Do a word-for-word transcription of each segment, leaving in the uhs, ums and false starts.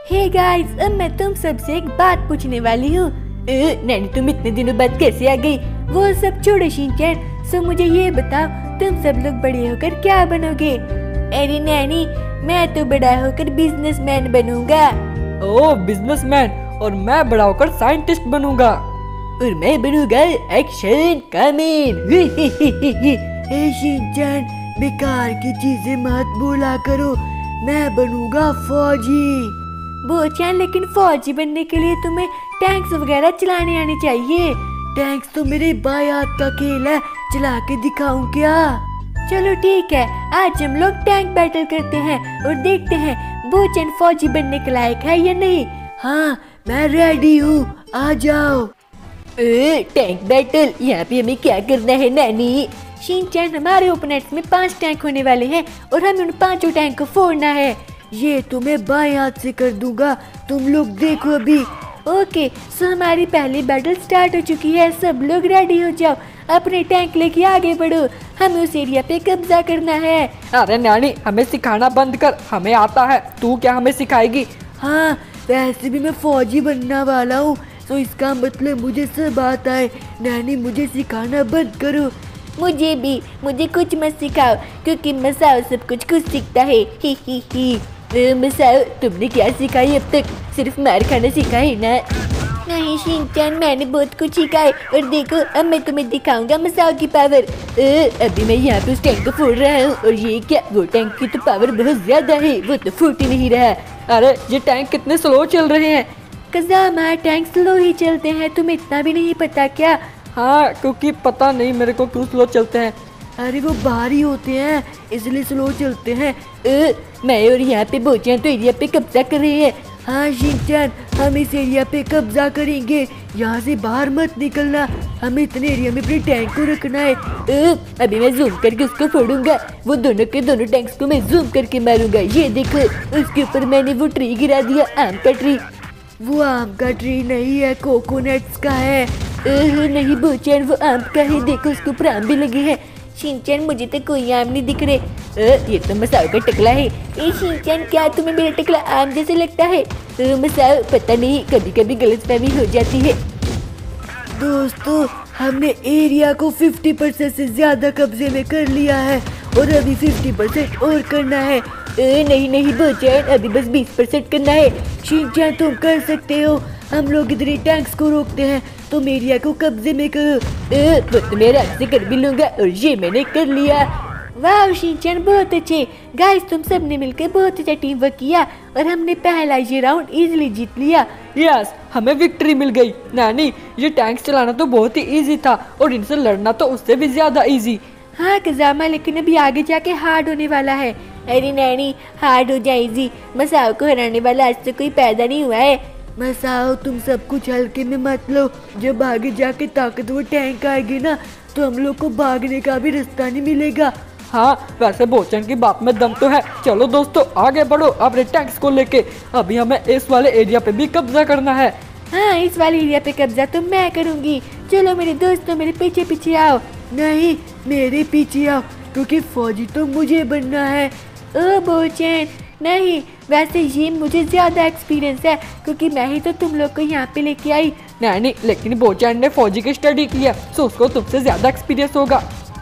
Hey guys, अब मैं तुम सबसे एक बात पूछने वाली हूँ। नैनी तुम इतने दिनों बाद कैसे आ गई? वो सब छोड़ो शिनचैन, सो मुझे ये बताओ तुम सब लोग बड़े होकर क्या बनोगे? अरे नैनी, मैं तो बड़ा होकर बिजनेसमैन बनूंगा। ओह बिजनेसमैन, और मैं बड़ा होकर साइंटिस्ट बनूंगा। और मैं बनूंगा एक्शन कमेन। शिनचैन, बेकार की चीजें मत बोला करो, मैं बनूंगा फौजी। बोचान, लेकिन फौजी बनने के लिए तुम्हें टैंक्स वगैरह चलाने आने चाहिए। टैंक्स तो मेरे बाएं हाथ का खेल है, चला के दिखाऊं क्या? चलो ठीक है, आज हम लोग टैंक बैटल करते हैं और देखते हैं बोचन फौजी बनने के लायक है या नहीं। हाँ, मैं रेडी हूँ, आ जाओ। ए, टैंक बैटल, यहाँ पे हमें क्या करना है नैनी? शिनचैन, हमारे ओपोनेंट्स में पांच टैंक होने वाले हैं और हमें उन पांचों टैंक को फोड़ना है। ये तो मैं बाएं हाथ से कर दूंगा, तुम लोग देखो अभी। ओके, सो हमारी पहली बैटल स्टार्ट हो चुकी है, सब लोग रेडी हो जाओ, अपने टैंक लेके आगे बढ़ो, हमें उस एरिया पे कब्जा करना है। अरे नानी, हमें सिखाना बंद कर, हमें आता है, तू क्या हमें सिखाएगी? हाँ, वैसे भी मैं फौजी बनने वाला हूँ, तो इसका मतलब मुझे सब आता है। नानी, मुझे सिखाना बंद करो। मुझे भी, मुझे कुछ मत सिखाओ, क्योंकि मसाओ सब कुछ कुछ सीखता है। ही ही ही। मसाओ, तुमने क्या सिखाई अब तक? सिर्फ मार खाना सीखा है ना? नहीं शिनचैन, मैंने बहुत कुछ सीखा है, और देखो अब मैं तुम्हें दिखाऊंगा मसाओ की पावर। अभी मैं यहाँ पे उस टैंक को फोड़ रहा हूँ, और ये क्या, वो टैंक की तो पावर बहुत ज्यादा है, वो तो फूट ही नहीं रहा। अरे ये टैंक कितने स्लो चल रहे हैं। कज़ामा, टैंक स्लो ही चलते हैं, तुम्हें इतना भी नहीं पता क्या? हाँ, क्योंकि पता नहीं मेरे को क्यों स्लो चलते हैं। अरे वो भारी होते हैं, इसलिए स्लो चलते हैं। ए, मैं और यहाँ पे बोचैन तो एरिया पे कब्जा कर रहे हैं। हाँ शिनचैन, हम इस एरिया पे कब्जा करेंगे, यहाँ से बाहर मत निकलना, हमें इतने एरिया में अपने टैंक को रखना है। ए, अभी मैं जूम करके उसको फोड़ूंगा, वो दोनों के दोनों टैंक्स को मैं जूम करके मारूंगा। ये देखो, उसके ऊपर मैंने वो ट्री गिरा दिया, आम का ट्री। वो आम का ट्री नहीं है, कोकोनट्स का है। ए, नहीं बोचैन, वो आम का है, देखो उसके ऊपर आम भी लगे हैं। शिनचैन, मुझे तो कोई आम नहीं दिख रहे। ए, ये तो मसाओ का टकला है। ए शिनचैन, क्या तुम्हें मेरा टकला आम जैसे लगता है? ए, मसाओ, पता नहीं, कभी कभी गलतफहमी हो जाती है। दोस्तों, हमने एरिया को पचास परसेंट से ज्यादा कब्जे में कर लिया है, और अभी पचास परसेंट और करना है। ए, नहीं नहीं बोचैन, अभी बस बीस परसेंट करना है। शिनचैन, तुम कर सकते हो, हम लोग इधर ही टैंक्स को रोकते हैं, तुम एरिया को कब्जे में करो। ए, वो तो मेरा से कर भी लूंगा, और ये मैंने कर लिया। वाह शिनचैन, बहुत अच्छे। गाइस, तुम सब ने मिलकर बहुत अच्छा टीम वर्क किया, और हमने पहला ये राउंड इजीली जीत लिया। यस, हमें विक्ट्री मिल गई। नानी, ये टैंक्स चलाना तो बहुत ही इजी था, और इनसे लड़ना तो उससे भी ज्यादा इजी। हाँ कज़ामा, लेकिन अभी आगे जाके हार्ड होने वाला है। अरे नैनी, हार्ड हो जाए इजी, मसाओ को हराने वाला आज तक कोई पैदा नहीं हुआ है। मसाओ, तुम सब कुछ हल्के में मत लो, जब आगे जाके ताकतवर टैंक आएगी ना, तो हम लोग को भागने का भी रास्ता नहीं मिलेगा। हाँ, वैसे बोचन की बात में दम तो है। चलो दोस्तों, आगे बढ़ो अपने टैंक्स को लेके, अभी हमें इस वाले एरिया पे भी कब्जा करना है। हाँ, इस वाले एरिया पे कब्जा तो मैं करूँगी। चलो मेरे दोस्तों, मेरे पीछे पीछे आओ। नहीं, मेरे पीछे आओ, क्योंकि फौजी तो मुझे बनना है। ओ बोचैन, नहीं, वैसे ये मुझे ज्यादा एक्सपीरियंस है, क्योंकि मैं ही तो तुम लोग को यहाँ पे लेके आई। नहीं नहीं, लेकिन बोचैन ने फौजी की स्टडी किया, तो उसको तुमसे ज्यादा एक्सपीरियंस होगा।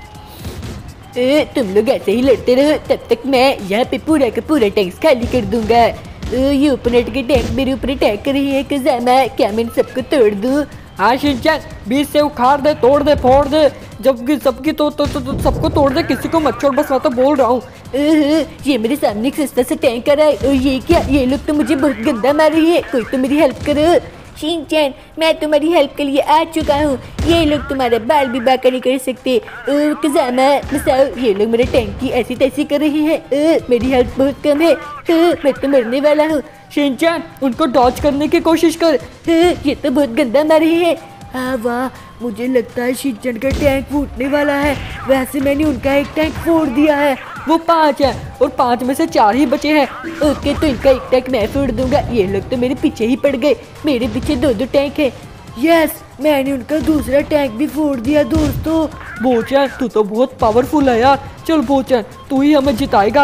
ए, तुम लोग ऐसे ही लड़ते रहो, तब तक मैं यहाँ पे पूरा का पूरा टैंक्स खाली कर दूंगा। ये ओपोनेंट के टैंक मेरे ऊपर अटैक कर रही है कज़ामा, क्या मैं सबको तोड़ दूँ? हाँ शिनचैन, बीच से उखाड़ दे, तोड़ दे, फोड़ दे, जबकि सबकी तो, तो, तो, तो सबको तोड़ दे, किसी को मत छोड़, बस मैं तो बोल रहा हूँ। ये मेरे सामने एक सस्ता सा टैंक आ रहा है, और ये क्या, ये लोग तो मुझे बहुत गंदा मार रही है, कोई तो मेरी हेल्प करो। शिनचैन, मैं तुम्हारी हेल्प के लिए आ चुका हूँ, ये लोग तुम्हारा बाल भी बाका नहीं कर सकते। कज़ामा, मसाओ, ये लोग मेरे टैंक की ऐसी तैसी कर रही है, मेरी हेल्प बहुत कम है, मैं तो मरने वाला हूँ। शिनचैन, उनको डॉज करने की कोशिश कर, ये तो बहुत गंदा मार रही है। हाँ वाह, मुझे लगता है शिनचैन का टैंक फूटने वाला है, वैसे मैंने उनका एक टैंक फोड़ दिया है। वो पांच है, और पांच में से चार ही बचे हैं। ओके, तो इनका एक टैंक मैं फोड़ दूंगा, ये लोग तो मेरे पीछे ही पड़ गए, मेरे पीछे दो दो टैंक है। यस, मैंने उनका दूसरा टैंक भी फोड़ दिया दोस्तों। बोचैन, तू तो बहुत पावरफुल है यार। चल बोचैन, तू ही हमें जिताएगा आज।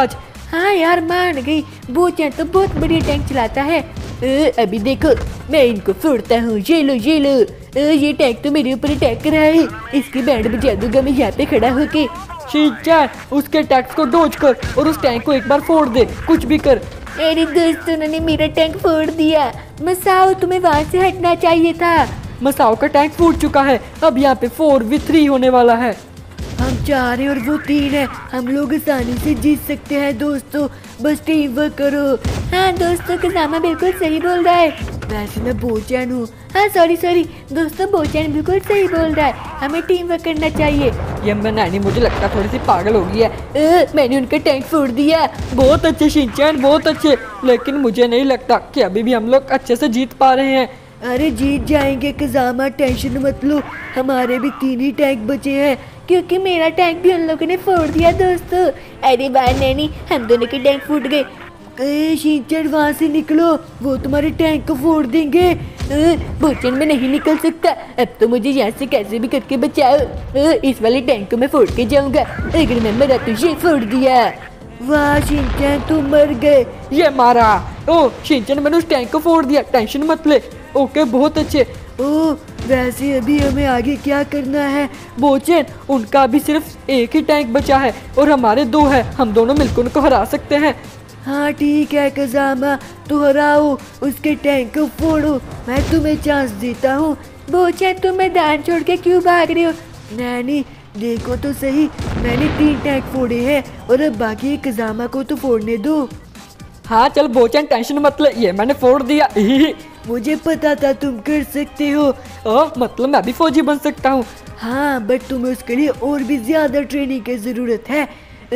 हाँ यार मान गई, बोचन तो बहुत बढ़िया टैंक चलाता है। ए, अभी देखो मैं इनको फोड़ता हूँ, ये लो ये लो। ए, ये टैंक तो मेरे ऊपर अटैक कर रहा है, इसकी बैंड बजा दूंगा मैं यहाँ पे खड़ा होके। शिनचैन उसके टैंक को डोज कर और उस टैंक को एक बार फोड़ दे, कुछ भी कर। अरे दोस्तों ने मेरा टैंक फोड़ दिया। मसाओ तुम्हें वहाँ से हटना चाहिए था। मसाओ का टैंक फूट चुका है, अब यहाँ पे फोर वी थ्री होने वाला है। हम चार हैं और वो तीन है, हम लोग आसानी से जीत सकते हैं दोस्तों, बस टीम वर्क करो। हाँ दोस्तों कज़ामा बिल्कुल सही बोल रहा है। वैसे मैं बोचैन हूँ। हाँ सॉरी सॉरी दोस्तों, बोचैन बिल्कुल सही बोल रहा है, हमें टीम वर्क करना चाहिए। ये नैनी मुझे लगता है थोड़ी सी पागल हो गई है। ए, मैंने उनका टैंक फोड़ दिया। बहुत अच्छे शिनचैन बहुत अच्छे, लेकिन मुझे नहीं लगता कि अभी भी हम लोग अच्छे से जीत पा रहे हैं। अरे जीत जाएंगे कज़ामा, टेंशन मत लो, हमारे भी तीन ही टैंक बचे हैं, क्योंकि मेरा टैंक भी उन लोगों ने फोड़ दिया दोस्तों। अरे वाह नैनी, हम दोनों के टैंक फूट गए। शिनचैन वहाँ से निकलो, वो तुम्हारे टैंक को फोड़ देंगे। बोचन में नहीं निकल सकता, अब तो मुझे यहाँ से कैसे भी करके बचाओ। ए, इस वाले टैंक को मैं फोड़ के जाऊंगा, अगर मैं मरा तो ये फोड़ दिया। वाह शिनचैन तुम मर गए। ये मारा। ओ शिनचैन मैंने उस टैंक को फोड़ दिया, टेंशन मत ले। ओके बहुत अच्छे। ओ वैसे अभी हमें आगे क्या करना है? बोचन उनका अभी सिर्फ एक ही टैंक बचा है और हमारे दो है, हम दोनों मिलकर उनको हरा सकते हैं। हाँ ठीक है कज़ामा, तो हराओ उसके टैंक को फोड़ो, मैं तुम्हें चांस देता हूँ। बोचन तुम मैदान छोड़ के क्यों भाग रहे हो? नैनी देखो तो सही, मैंने तीन टैंक फोड़े हैं और अब बाकी कज़ामा को तो फोड़ने दो। हाँ चल बोचन टेंशन मत ले, ये मैंने फोड़ दिया। मुझे पता था तुम कर सकते हो। ओ, मतलब मैं भी फौजी बन सकता हूँ। हाँ बट तुम्हें उसके लिए और भी ज्यादा ट्रेनिंग की जरूरत है।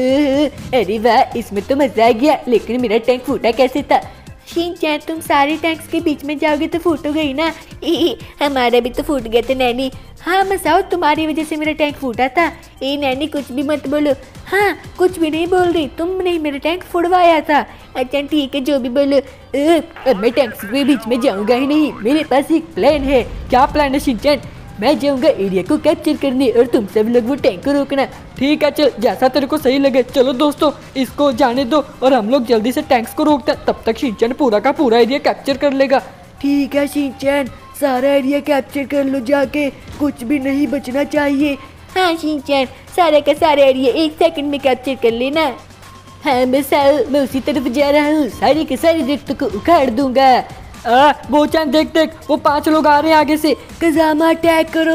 अरे वाह इसमें तो मजा आ गया, लेकिन मेरा टैंक फूटा कैसे था? शिनचैन तुम सारे टैंक्स के बीच में जाओगे तो फूटोगे ही ना। हमारा भी तो फूट गया था नैनी। हाँ मसाओ तुम्हारी वजह से मेरा टैंक फूटा था। ए नैनी कुछ भी मत बोलो। हाँ कुछ भी नहीं बोल रही, तुमने मेरा टैंक फुड़वाया था। अच्छा ठीक है जो भी बोलो। अब मैं टैंक्स के बीच में जाऊंगा ही नहीं, मेरे पास एक प्लान है। क्या प्लान है शिनचैन? मैं जाऊंगा एरिया को कैप्चर करने और तुम सब लोग वो टैंक को रोकना। ठीक है चल, जैसा तेरे को सही लगे। चलो दोस्तों इसको जाने दो और हम लोग जल्दी से टैंक्स को रोकते हैं, तब तक शिनचैन पूरा का पूरा एरिया कैप्चर कर लेगा। ठीक है शिनचैन, सारा एरिया कैप्चर कर लो जाके, कुछ भी नहीं बचना चाहिए। हाँ शिनचैन सारा का सारा एरिया एक सेकंड में कैप्चर कर लेना। हाँ मैं मैं उसी तरफ जा रहा हूँ, सारे के सारे दरख्तों को उखाड़ दूंगा। आ, बोचन देख देख वो पांच लोग आ रहे हैं आगे से। कज़ामा अटैक करो,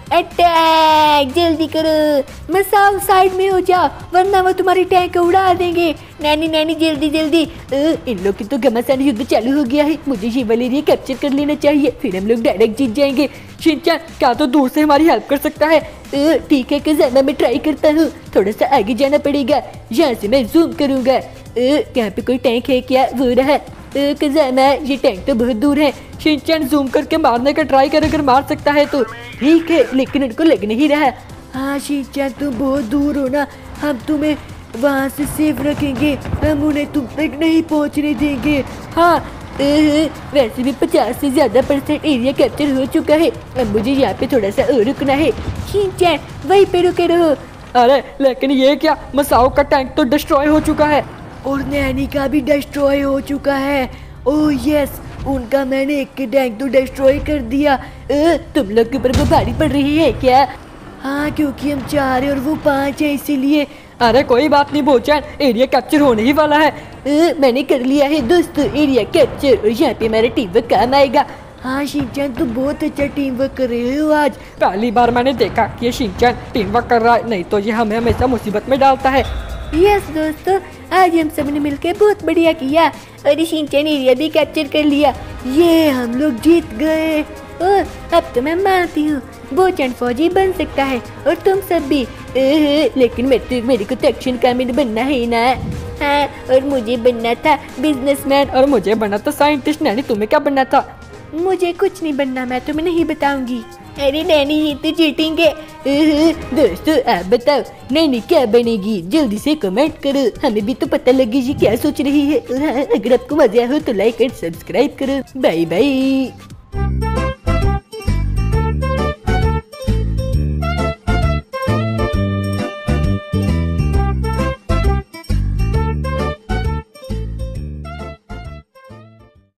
अटैक जल्दी करो। मसाओ साइड में हो जाओ वरना वो तुम्हारी टैंक को उड़ा देंगे। नैनी नैनी जल्दी जल्दी। इन लोग की तो घमासान युद्ध चालू हो गया है, मुझे ये वाले एरिया कैप्चर कर लेना चाहिए, फिर हम लोग डायरेक्ट जीत जाएंगे। शिनचैन क्या तो दूर से हमारी हेल्प कर सकता है? ठीक है कज़ामा मैं ट्राई करता हूँ, थोड़ा सा आगे जाना पड़ेगा, यहाँ से मैं जूम करूँगा। यहाँ पे कोई टैंक है क्या? वो रहा। कज़ामा ये टैंक तो बहुत दूर है। शिनचैन जूम करके मारने का ट्राई कर, अगर मार सकता है तो ठीक है, लेकिन उनको लग नहीं रहा। हाँ शिनचैन तुम बहुत दूर हो ना, हम तुम्हें वहाँ से सेफ रखेंगे, हम उन्हें तुम तक नहीं पहुँचने देंगे। हाँ वैसे भी पचास से ज्यादा परसेंट एरिया कैप्चर हो चुका है, अब मुझे यहाँ पे थोड़ा सा और रुकना है। शिनचैन वहीं पे रुके रहो। अरे लेकिन ये क्या, मसाओ का टैंक तो डिस्ट्रॉय हो चुका है और नैनी का भी डिस्ट्रॉय हो चुका है। ओह यस, उनका मैंने एक के टैंक तो डिस्ट्रॉय कर दिया। ए, तुम लोग के ऊपर वो भारी पड़ रही है क्या? हाँ क्योंकि हम चार हैं और वो पांच है इसीलिए। अरे कोई बात नहीं बोचैन, एरिया कैप्चर होने ही वाला है। ए, मैंने कर लिया है दोस्तों एरिया कैप्चर और यहाँ पे मेरा टीम वर्क काम आएगा। हाँ शिनचैन तुम बहुत अच्छा टीम वर्क कर रहे हो आज। पहली बार मैंने देखा कि ये शिनचैन टीम वर्क कर रहा है, नहीं तो ये हमें हमेशा मुसीबत में डालता है। यस दोस्तों आज हम सब ने मिलकर बहुत बढ़िया किया और शिनचैन एरिया भी कैप्चर कर लिया। ये हम लोग जीत गए। और अब तो मैं मानती हूँ बोचन फौजी बन सकता है और तुम सब भी। लेकिन मेरे तो मेरे को तो एक्शन कामिल बनना है ना। हाँ और मुझे बनना था बिजनेसमैन और मुझे बनना था साइंटिस्ट। नैनी तुम्हें क्या बनना था? मुझे कुछ नहीं बनना, मैं तुम्हें नहीं बताऊंगी। अरे नैनी ये तो जीतेंगे। दोस्तों आप बताओ नैनी क्या बनेगी, जल्दी से कमेंट करो, हमें भी तो पता लगे ये क्या सोच रही है। अगर आपको मजा हो तो लाइक एंड सब्सक्राइब करो। Bye bye.